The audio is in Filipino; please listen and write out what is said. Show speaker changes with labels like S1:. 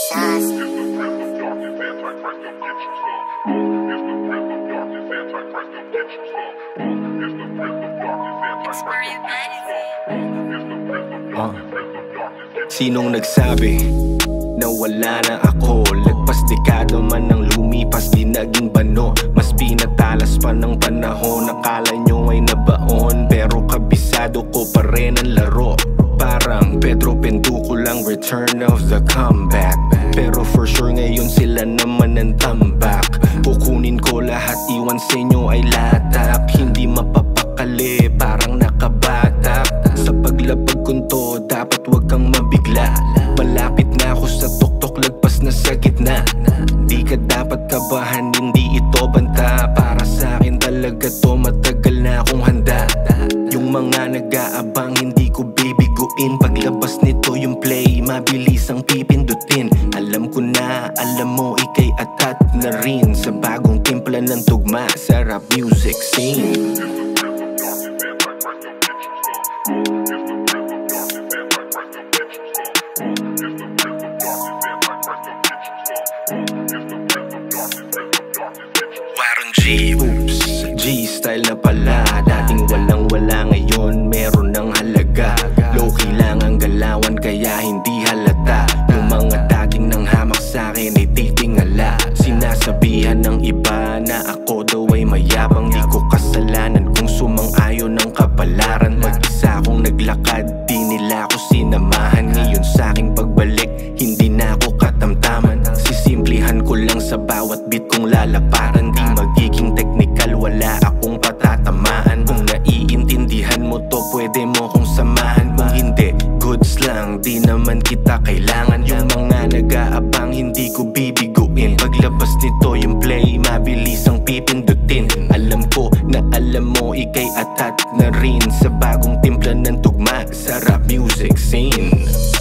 S1: Sinong nagsabi na wala na ako? Lagpas dekada man ang lumipas, di naging bano. Mas pinatalas pa ng panahon. Akala nyo ay nabaon, pero kabisado ko pa rin ang laro. Parang Pedro Penduko lang, return of the comeback. Pero for sure ngayon sila naman ang tambak. Kukunin ko lahat, iwan sa inyo ay latak. Hindi mapapakali, parang nakabatak. Sa paglabag kunto, dapat wag kang mabigla. Malapit na ako sa tuktok, lagpas na sa gitna. Di ka dapat kabahan, hindi ito banta. Para sa akin talaga to, matagal na akong handa. Yung mga nag-aabang, hindi ko bibiguin. Paglabas nito yung play, mabilis ang pipindutin. Alam ko na, alam mo, ikay atat na rin sa bagong timpla ng tugma sa rap music scene. Warren G, oops, G-style na pala. Dating walang-wala, ngayon meron ng halaga. Low-key lang ang galawan, kaya hindi halata. Yung mga dating nang hamak sa'kin ay titingala. Sinasabihan ng iba na ako daw ay mayabang. Di ko kasalanan kung sumang-ayon ng kapalaran. Mag-isa akong naglakad, di nila ako sinamahan. Ngayon sa'king pagbalik, hindi na ako katamtaman. Sisimplihan ko lang sa bawat beat kong lalaparan. Di magiging technical, wala akong patatamaan. Kung naiintindihan mo to, pwede mo kong samahan. Kung hindi, goods lang, di naman kita kailangan. Yung mga nag-aabang, hindi ko bibiguin. Paglabas nito yung play, mabilis ang pipindutin. Alam ko na alam mo, ikay atat na rin sa bagong timpla ng tugma sa rap music scene.